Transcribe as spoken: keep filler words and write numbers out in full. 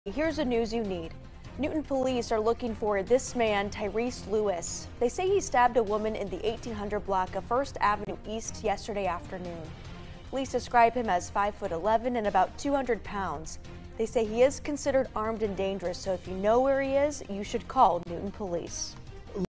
Here's the news you need. Newton police are looking for this man, Tyrese Lewis. They say he stabbed a woman in the eighteen hundred block of First Avenue East yesterday afternoon. Police describe him as five foot eleven and about two hundred pounds. They say he is considered armed and dangerous, so if you know where he is, you should call Newton police.